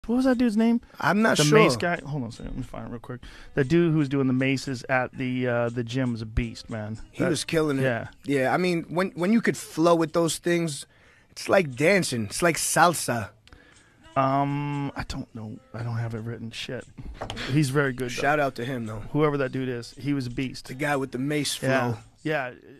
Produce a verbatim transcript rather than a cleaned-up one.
What was that dude's name? I'm not the sure. The mace guy. Hold on a second. Let me find it real quick. The dude who was doing the maces at the uh, the gym was a beast, man. He that, was killing it. Yeah. Yeah, I mean, when when you could flow with those things, it's like dancing. It's like salsa. Um, I don't know. I don't have it written. Shit. He's very good. Shout though. out to him, though. Whoever that dude is, he was a beast. The guy with the Mace Flow. Yeah. Yeah.